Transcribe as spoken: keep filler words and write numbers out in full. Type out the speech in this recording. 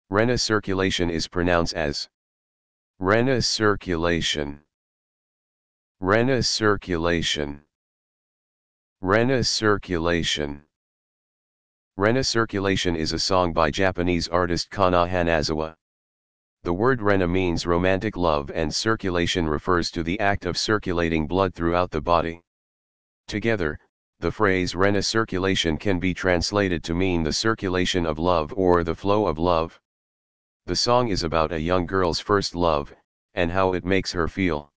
Renai circulation is pronounced as Renai circulation. Renai circulation. Renai circulation. Renai Circulation is a song by Japanese artist Kana Hanazawa. The word rena means romantic love and circulation refers to the act of circulating blood throughout the body. Together, the phrase Renai circulation can be translated to mean the circulation of love or the flow of love. The song is about a young girl's first love, and how it makes her feel.